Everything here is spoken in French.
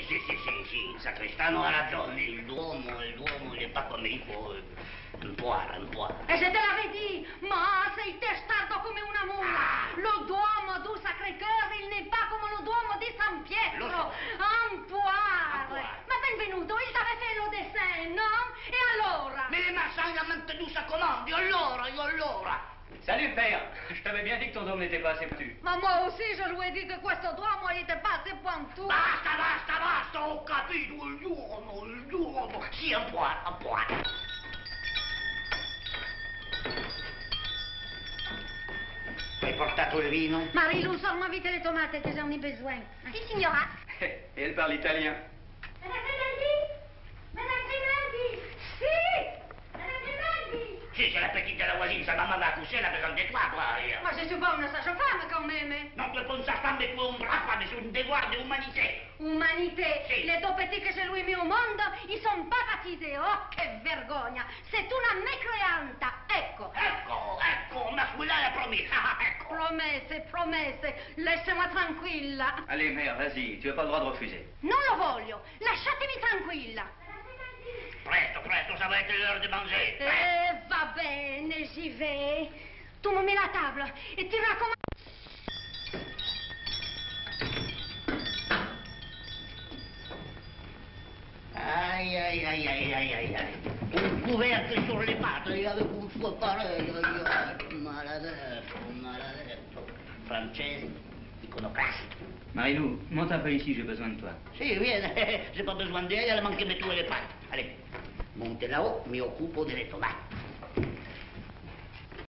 sì, il sacrestano ha ragione, l'uomo n'est pas come il faut. Un po'. E se te l'avevi dit, ma sei testardo come una mula. Lo Duomo du Sacré-Cœur, il n'est pas come lo Duomo di San Pietro. Lo so. Un poire. Ma benvenuto, il t'avait fait le dessin, no? E allora? Mais les marchands, il a maintenu sa commande, io allora. Salut, père. Je t'avais bien dit que ton dôme n'était pas assez pointu. Ma moi aussi, je lui ai dit que questo Duomo n'était pas assez pointu. Basta, ho capito, il Duomo. Sì, un poire. Hai portato il vino? Marie-Lou, sors-moi vite les tomates que j'en ai besoin. Si, signora. Et elle parle italien. Madame Grimaldi! Si! Madame Grimaldi! Sì, c'est la petite de la voisine, sa maman va accoucher, elle a besoin de toi, quoi. Ma je suis pas une sage-femme quand même. Non, tu es pas une sage-femme, mais tu es une brave femme, c'est un devoir d'humanité. Umanité. Sì. Les deux petits que je lui ai mis au monde, ils sont pas baptisés. Oh, che vergogna! C'est una mécréante. Ecco. Ecco, ma celui-là l'a promis. Ecco. Promesse. Laissez-moi tranquilla. Allez, mère, vas-y. Tu n'as pas le droit de refuser. Non lo voglio. Lasciatemi tranquilla. Presto, ça va être l'heure de manger. Va bene, j'y vais. Tu me mets la table et tu raccomandi. Aïe. Un couvercle sur les pattes, avec un suo pareil. Maladetto. Francese, iconoclaste. Marie-Lou, monte un peu ici, j'ai besoin de toi. Sì, viene, j'ai pas besoin d'elle, elle manque de tuer les pattes. Allez, monte là-haut, mi occupo delle tomate.